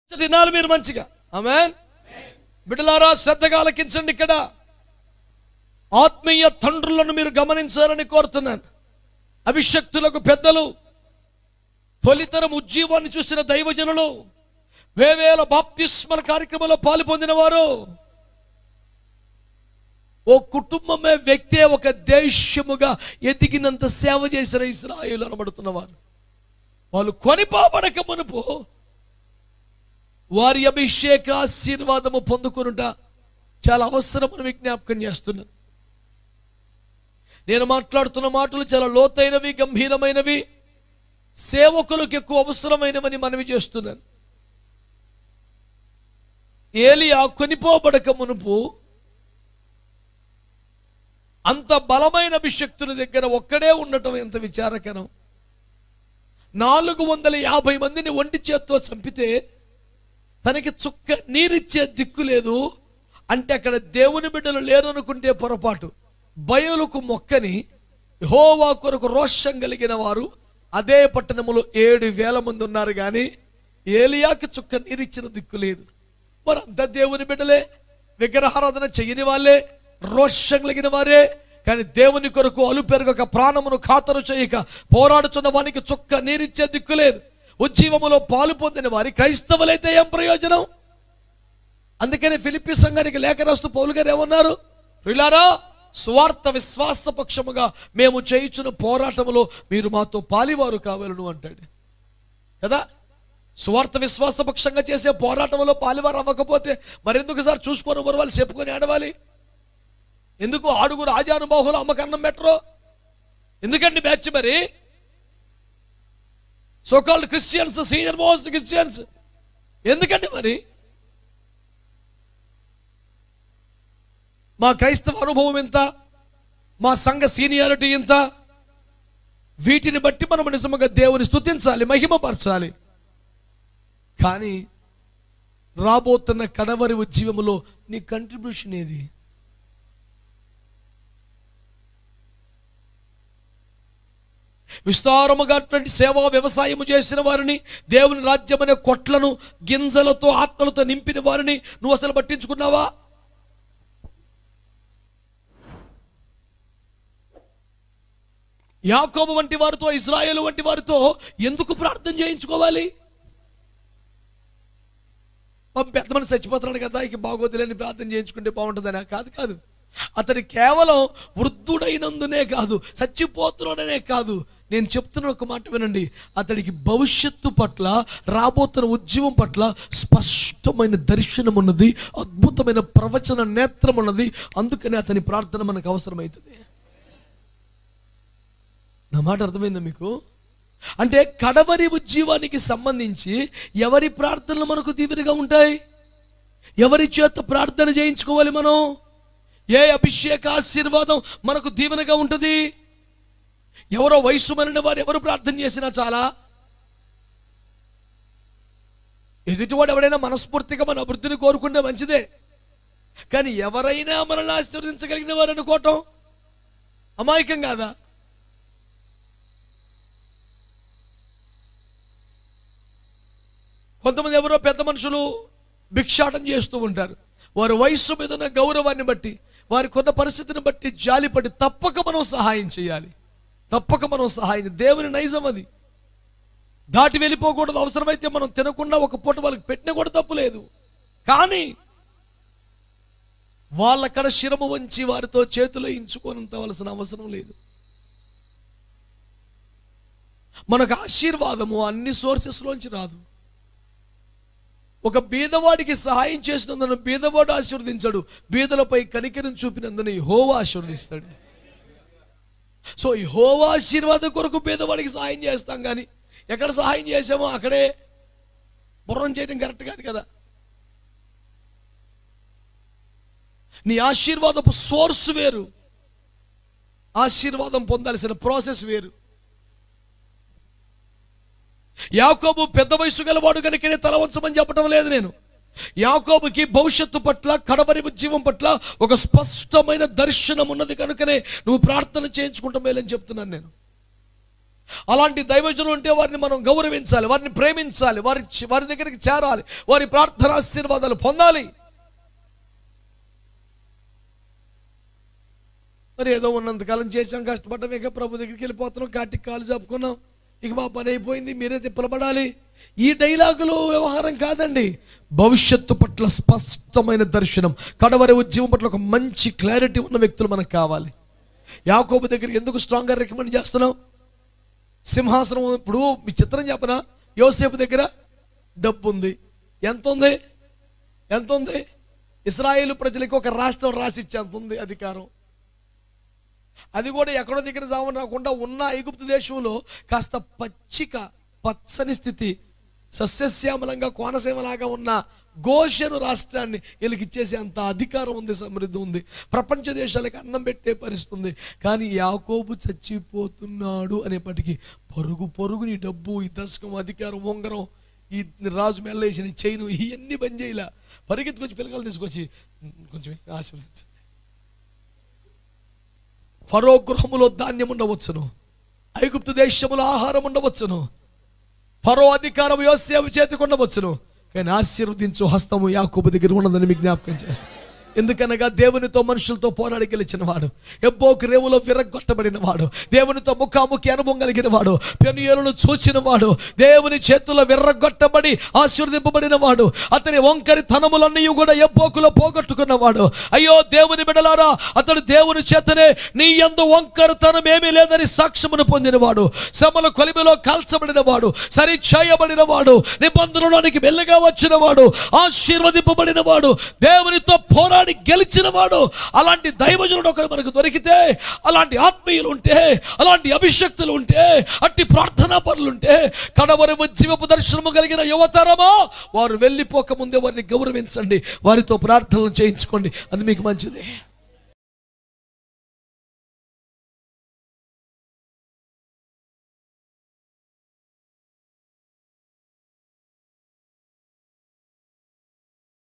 వినాలి మీరు మంచిగా. ఆమేన్. బిడ్డలారా శ్రద్ధగా ఆలకించండి. ఇక్కడ ఆత్మీయ తండ్రులను మీరు గమనించాలని కోరుతున్నాను. అభిషక్తులకు పెద్దలు, తొలితరం ఉజ్జీవాన్ని చూసిన దైవజనులు, వేవేల బాప్తిస్మల కార్యక్రమంలో పాలు పొందిన వారు, ఓ కుటుంబమే వ్యక్తే ఒక దేశముగా ఎదిగినంత సేవ చేసిన ఇశ్రాయేలు అనబడుతున్నవారు. వాళ్ళు కొనిపోబడక మునుపు వారి అభిషేక ఆశీర్వాదము పొందుకునుట చాలా అవసరమని విజ్ఞాపకం చేస్తున్నాను. నేను మాట్లాడుతున్న మాటలు చాలా లోతైనవి, గంభీరమైనవి, సేవకులకు ఎక్కువ అవసరమైనవని మనవి చేస్తున్నాను. ఏలియా కొనిపోబడక మునుపు అంత బలమైన అభిషక్తుని దగ్గర ఒక్కడే ఉండటం ఎంత విచారకరం. 450 మందిని ఒంటి చేత్తో చంపితే తనకి చుక్క నీరిచ్చే దిక్కు లేదు అంటే అక్కడ దేవుని బిడ్డలు లేరనుకుంటే పొరపాటు. బయలుకు మొక్కని యెహోవా కొరకు రోషం కలిగిన వారు అదే పట్టణములో 7,000 మంది ఉన్నారు, కానీ ఏలియాకి చుక్క నీరిచ్చిన దిక్కు లేదు. మరి అంత దేవుని బిడ్డలే, విగ్రహారాధన చెయ్యని వాళ్ళే, రోషం కలిగిన వారే, కానీ దేవుని కొరకు అలుపెరగక ప్రాణమును ఖాతరు చేయక పోరాడుచున్న వానికి చుక్క నీరిచ్చే దిక్కు లేదు. ఉజ్జీవములో పాలు పొందిన వారి క్రైస్తవులైతే ఏం ప్రయోజనం? అందుకని ఫిలిప్పీ సంఘానికి లేఖ రాస్తూ పౌలు గారు ఏమన్నారు? ప్రియులారా, స్వార్థ విశ్వాస పక్షముగా మేము చేయుచున్న పోరాటములో మీరు మాతో పాలివారు కావాలను అంటాడు కదా. స్వార్థ విశ్వాస పక్షంగా చేసే పోరాటంలో పాలివారు అవ్వకపోతే మరెందుకు సార్ చూసుకొని వాళ్ళు చెప్పుకొని ఆడవాలి? ఎందుకు ఆడుగురు రాజానుబాహులు అమ్మకన్నం పెట్టరు? ఎందుకండి బ్యాచ్ మరి so called Christians, senior most Christians ఎందుకండి మరి? మా క్రైస్తవ అనుభవం ఎంత, మా సంఘ సీనియారిటీ ఎంత, వీటిని బట్టి మనం నిజంగా దేవుని స్తుతించాలి, మహిమపరచాలి. కానీ రాబోతున్న కడవరి ఉజ్జీవములో నీ కంట్రిబ్యూషన్ ఏది? విస్తారముగా సేవా వ్యవసాయము చేసిన వారిని, దేవుని రాజ్యం అనే కొట్లను గింజలతో ఆత్మలతో నింపిన వారిని నువ్వు అసలు పట్టించుకున్నావా? యాకోబు వంటి వారితో, ఇశ్రాయేలు వంటి వారితో ఎందుకు ప్రార్థన చేయించుకోవాలి? పెద్ద మనిషి చచ్చిపోతున్నాడు కదా, ఇక బాగోదులేని ప్రార్థన చేయించుకుంటే బాగుంటుందనా? కాదు కాదు. అతడు కేవలం వృద్ధుడైనందునే కాదు, చచ్చిపోతున్నాడనే కాదు, నేను చెప్తున్న ఒక మాట వినండి, అతడికి భవిష్యత్తు పట్ల, రాబోతున్న ఉద్యమం పట్ల స్పష్టమైన దర్శనం ఉన్నది, అద్భుతమైన ప్రవచన నేత్రం ఉన్నది. అందుకని అతని ప్రార్థన మనకు అవసరమవుతుంది. నా మాట అర్థమైందా మీకు? అంటే కడవరి ఉజ్జీవానికి సంబంధించి ఎవరి ప్రార్థనలు మనకు తీవ్రంగా ఉంటాయి? ఎవరి చేత ప్రార్థన చేయించుకోవాలి మనం? ఏ అభిషేక ఆశీర్వాదం మనకు దీవెనగా ఉంటుంది? ఎవరో వయసు మరిన వారు ఎవరు ప్రార్థన చేసినా చాలా, ఎదుటివాడు ఎవడైనా మనస్ఫూర్తిగా మన అభివృద్ధిని కోరుకుంటే మంచిదే, కానీ ఎవరైనా మనల్ని ఆశీర్వదించగలిగిన వారు అనుకోవటం అమాయకం కాదా? కొంతమంది ఎవరో పెద్ద మనుషులు భిక్షాటం చేస్తూ ఉంటారు. వారి వయస్సు మీద ఉన్న గౌరవాన్ని బట్టి, వారికి ఉన్న పరిస్థితిని బట్టి జాలిపడి తప్పక మనం సహాయం చేయాలి. తప్పక మనం సహాయం, దేవుని నైజం అది. దాటి వెళ్ళిపోకూడదు. అవసరమైతే మనం తినకుండా ఒక పూట వాళ్ళకి పెట్టినా కూడా తప్పు లేదు, కానీ వాళ్ళక్కడ శిరము వంచి వారితో చేతులు ఇంచుకోవలసిన అవసరం లేదు. మనకు ఆశీర్వాదము అన్ని సోర్సెస్లోంచి రాదు. ఒక బీదవాడికి సహాయం చేసినందున బీదవాడు ఆశీర్వదించాడు, బీదలపై కనికరం చూపినందున యెహోవా ఆశీర్వదిస్తాడు. సో యెహోవా ఆశీర్వాదం కొరకు బీదవాడికి సహాయం చేస్తాం, కానీ ఎక్కడ సహాయం చేసామో అక్కడే బుర్రం చేయడం కరెక్ట్ కాదు కదా. నీ ఆశీర్వాదపు సోర్స్ వేరు, ఆశీర్వాదం పొందాల్సిన ప్రాసెస్ వేరు. యాకోబు పెద్ద వయసు గలవాడు కనుకనే తల వంచమని చెప్పడం లేదు నేను. యాకోబుకి భవిష్యత్తు పట్ల, కడవరి ఉజ్జీవం పట్ల ఒక స్పష్టమైన దర్శనం ఉన్నది కనుకనే నువ్వు ప్రార్థన చేయించుకుంటాం మేలని చెప్తున్నాను నేను. అలాంటి దైవజనులు ఉంటే వారిని మనం గౌరవించాలి, వారిని ప్రేమించాలి, వారి దగ్గరికి చేరాలి, వారి ప్రార్థన ఆశీర్వాదాలు పొందాలి. మరి ఏదో ఉన్నంతకాలం చేసాం, కష్టపడ్డాం, ఇక ప్రభు దగ్గరికి వెళ్ళిపోతున్నాం, కాటికి కాలు చాపుకున్నాం, ఇక మా పని అయిపోయింది, మీరే తిప్పలబడాలి. ఈ డైలాగులు వ్యవహారం కాదండి. భవిష్యత్తు పట్ల స్పష్టమైన దర్శనం, కడవరి ఉద్యమం పట్ల ఒక మంచి క్లారిటీ ఉన్న వ్యక్తులు మనకు కావాలి. యాకోబు దగ్గర ఎందుకు స్ట్రాంగ్గా రికమెండ్ చేస్తున్నాం? సింహాసనం. ఇప్పుడు మీ చిత్రం చెప్పనా, యోసేపు దగ్గర డబ్బు ఉంది. ఎంత ఉంది? ఇశ్రాయేలు ప్రజలకు ఒక రాష్ట్రం రాసిచ్చే అంత ఉంది అధికారం. అది కూడా ఎక్కడో దగ్గర జావని రాకుండా ఉన్న ఐగుప్తు దేశంలో కాస్త పచ్చని స్థితి, సస్యశ్యామలంగా కోనసీమలాగా ఉన్న గోషెను రాష్ట్రాన్ని వీళ్ళకి ఇచ్చేసే అంత అధికారం ఉంది, సమృద్ధి ఉంది, ప్రపంచ దేశాలకు అన్నం పెట్టే పరిస్థితి ఉంది. కానీ యాకోబు చచ్చిపోతున్నాడు అనేప్పటికీ పరుగుని డబ్బు, ఈ దశకం, అధికారం, ఉంగరం, ఈ రాజు మెల్లేసిన చైను, ఇవన్నీ బంద్ చేయలే. పరిగెత్తుకొచ్చి పిల్లలు తీసుకొచ్చి కొంచెం ఆశీర్వదించండి. ఫరో గృహములో ధాన్యం ఉండవచ్చును, ఐగుప్తు దేశములో ఆహారం ఉండవచ్చును, ఫరో అధికారం యోసేపు చేతికి ఉండవచ్చును, కానీ ఆశీర్వదించు హస్తము యాకోబు దగ్గర ఉన్నదని మీకు జ్ఞాపకం చేస్తాను. ఎందుకనగా దేవునితో మనుషులతో పోరాడి గెలిచిన వాడు, ఎబ్బోకు రేవులో విరగొట్టబడిన వాడు, దేవునితో ముఖాముఖి అనుభవం కలిగిన వాడు, పెనుయేలును చూచిన వాడు, దేవుని చేతుల్లో విర్రగొట్టబడి ఆశీర్వదింపబడిన వాడు, అతని వంకరి తనములన్నీ కూడా ఎబ్బోకులో పోగొట్టుకున్నవాడు. అయ్యో దేవుని బిడ్డలారా, అతడు దేవుని చేతనే నీ యందు వంకరితనం ఏమీ లేదని సాక్ష్యమును పొందినవాడు, శ్రమల కొలిమిలో కాల్చబడిన వాడు, సరి చేయబడిన వాడు, నిబంధనలోనికి మెల్లగా వచ్చిన వాడు, ఆశీర్వదింపబడిన వాడు, దేవునితో పోరాడి గెలిచిన వాడు. అలాంటి దైవజనుడు ఒకడు మనకు దొరికితే, అలాంటి ఆత్మీయులు ఉంటే, అలాంటి అభిషక్తులు ఉంటే, అట్టి ప్రార్థనా పనులు ఉంటే, కడవరి జీవపు దర్శనము కలిగిన యువతరమా, వారు వెళ్ళిపోక ముందే వారిని గౌరవించండి, వారితో ప్రార్థనలు చేయించుకోండి, అది మీకు మంచిది.